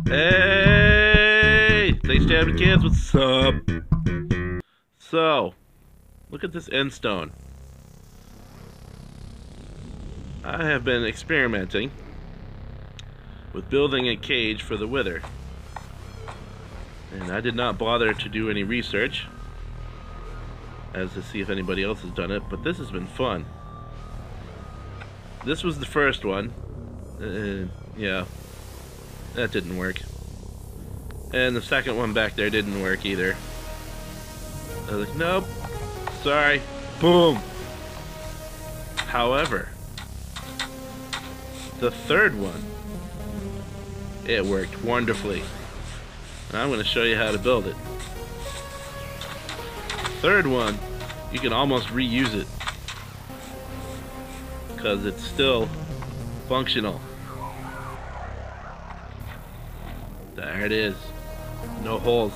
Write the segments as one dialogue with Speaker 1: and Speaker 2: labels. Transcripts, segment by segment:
Speaker 1: Hey! Thanks, Jamming Kids. What's up? So, look at this end stone. I have been experimenting with building a cage for the wither. And I did not bother to do any research as to see if anybody else has done it, but this has been fun. This was the first one. Yeah, that didn't work. And the second one back there didn't work either. I was like, nope, sorry, boom. However, the third one, it worked wonderfully. And I'm going to show you how to build it. The third one, you can almost reuse it because it's still functional. There it is. No holes.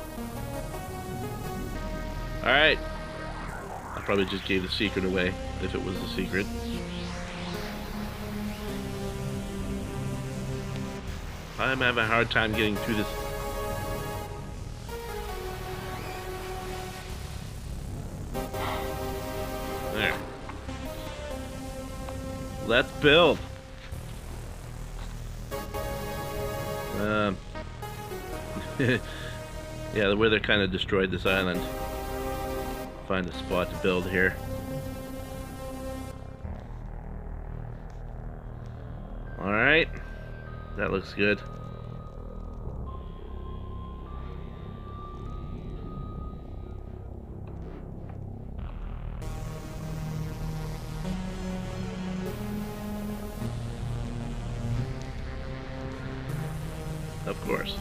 Speaker 1: Alright. I probably just gave the secret away if it was a secret. I'm having a hard time getting through this. There. Let's build. Yeah, the weather kind of destroyed this island. Find a spot to build here. Alright. That looks good. Of course.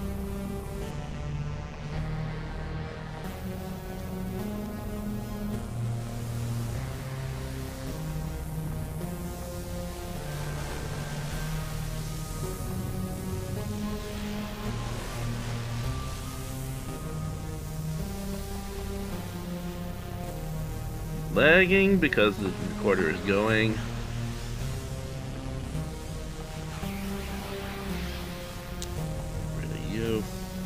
Speaker 1: Lagging because the recorder is going. Rid of you.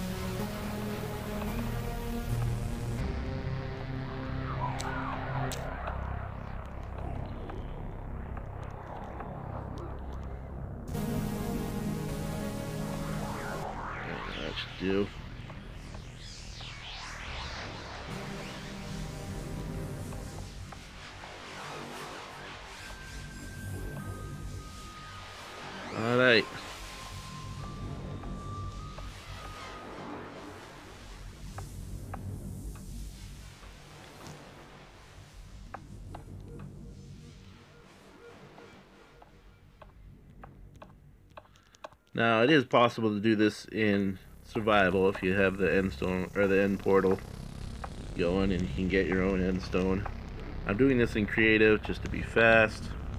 Speaker 1: That should do. Alright. Now it is possible to do this in survival if you have the end stone or the end portal going and you can get your own end stone. I'm doing this in creative just to be fast.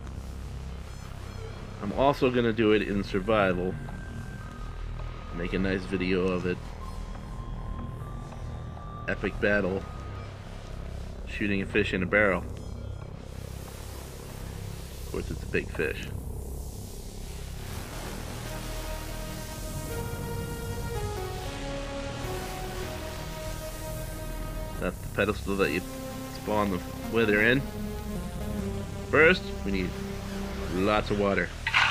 Speaker 1: I'm also going to do it in survival. Make a nice video of it. Epic battle. Shooting a fish in a barrel. Of course it's a big fish. That's the pedestal that you spawn the wither in. First, we need lots of water.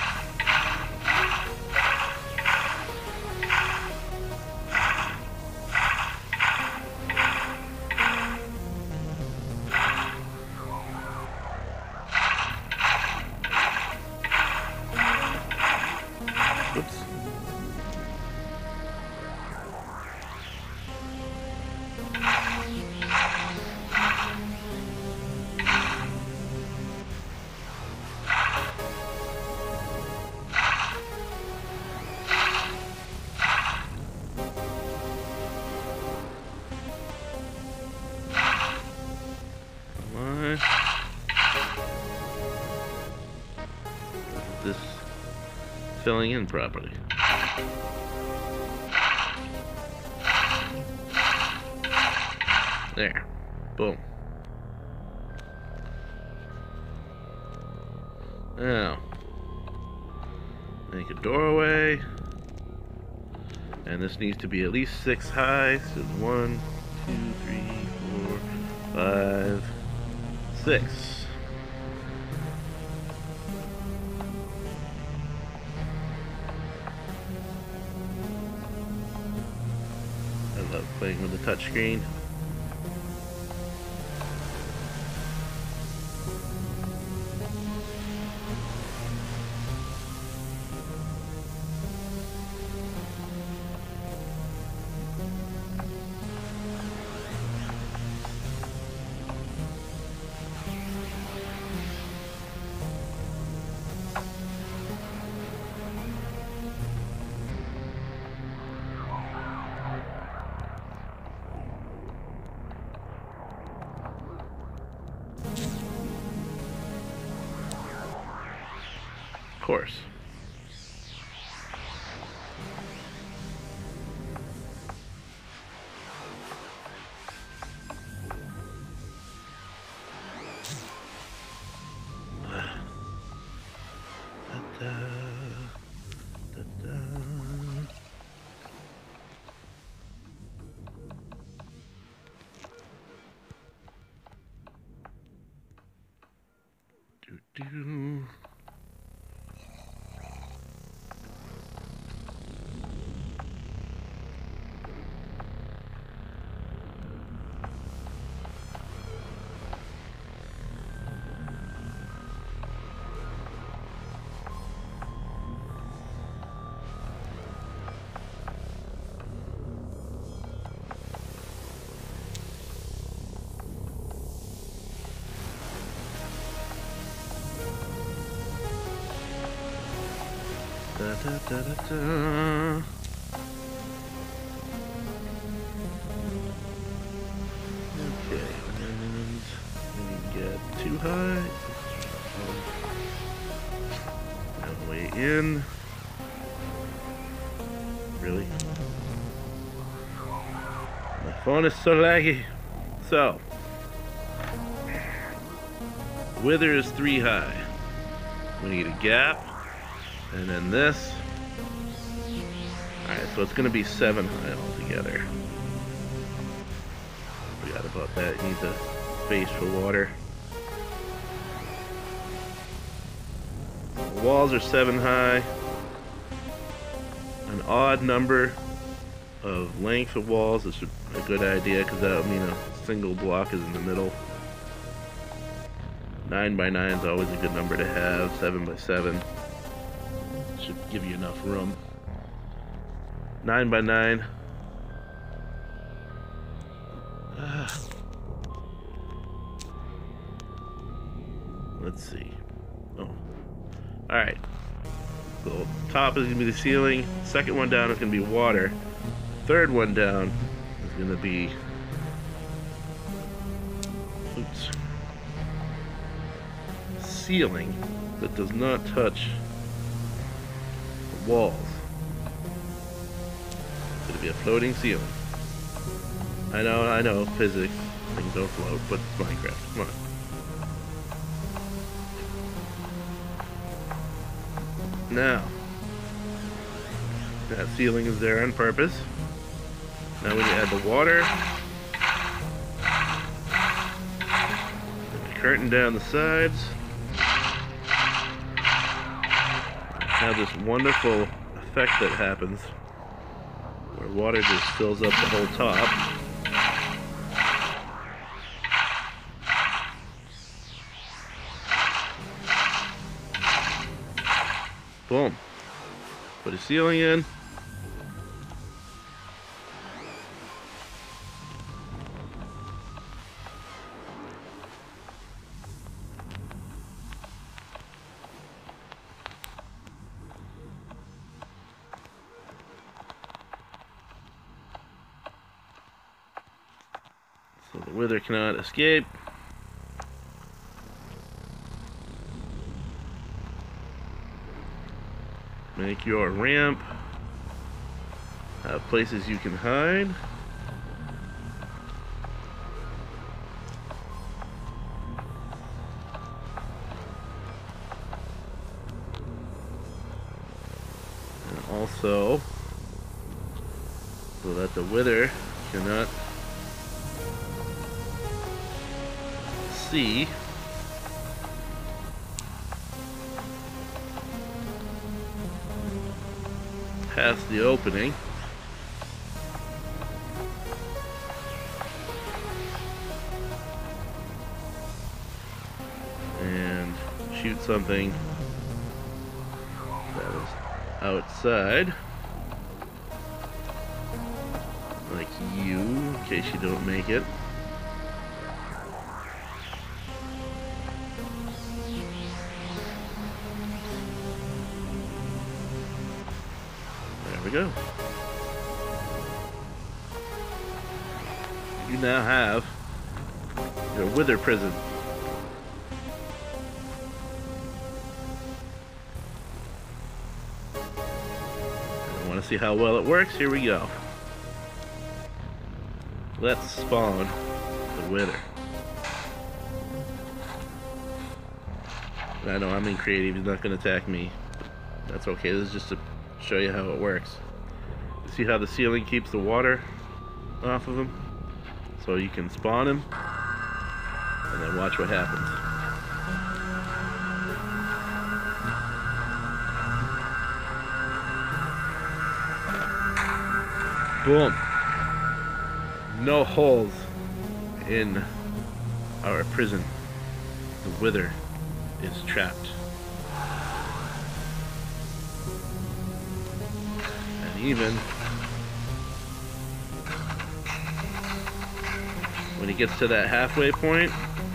Speaker 1: Oops. This filling in properly. There. Boom. Now, make a doorway. And this needs to be at least 6 high. So 1, 2, 3, 4, 5, 6. I love playing with the touchscreen. Of course. Do. Da, da, da, da, da. Okay, and we get too high. Now way in. Really? My phone is so laggy. So, wither is 3 high. We need a gap. And then this. Alright, so it's going to be 7 high altogether. Forgot about that. Needs a space for water. The walls are 7 high. An odd number of length of walls is a good idea because that would mean a single block is in the middle. 9 by 9 is always a good number to have. 7 by 7. Should give you enough room. 9 by 9. Let's see. Oh. Alright. So top is going to be the ceiling. Second one down is going to be water. Third one down is going to be... Oops. Ceiling that does not touch walls. It's gonna be a floating ceiling. I know, physics, things don't float, but it's Minecraft, come on. Now, that ceiling is there on purpose. Now when you add the water, the curtain down the sides, have this wonderful effect that happens where water just fills up the whole top. Boom. Put a ceiling in. So the wither cannot escape. Make your ramp. Have places you can hide. And also so that the wither cannot see past the opening. And shoot something that is outside, like you, in case you don't make it. There we go. You now have your wither prison. Want to see how well it works? Here we go. Let's spawn the wither. I know I'm in creative, he's not going to attack me. That's okay, this is just to show you how it works. You see how the ceiling keeps the water off of him? So you can spawn him, and then watch what happens. Boom. No holes in our prison. The wither is trapped. And even when he gets to that halfway point,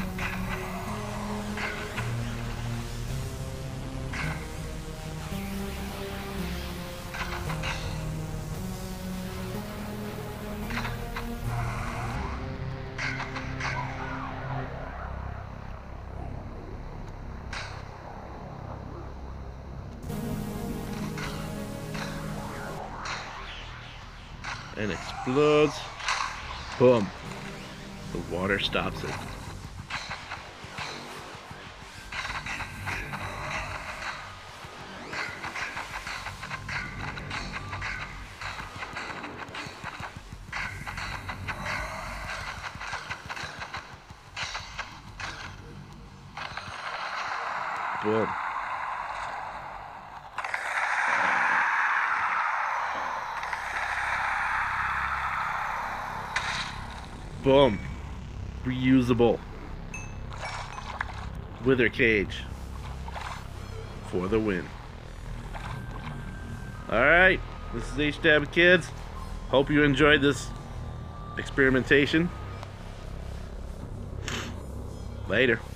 Speaker 1: and explodes. Boom. The water stops it. Boom. Boom. Reusable wither cage for the win. Alright, this is HDAB Kids. Hope you enjoyed this experimentation. Later.